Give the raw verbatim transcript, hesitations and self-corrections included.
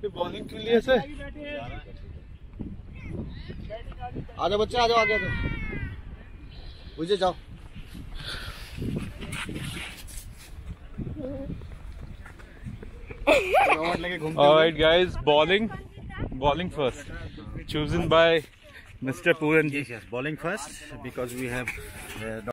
Bowling के लिए से आजा बच्चे, आ जाओ आगे, मुझे जाओ। Alright guys, bowling, bowling first, chosen by Mister Puranji. Yes, yes, bowling first because we have uh,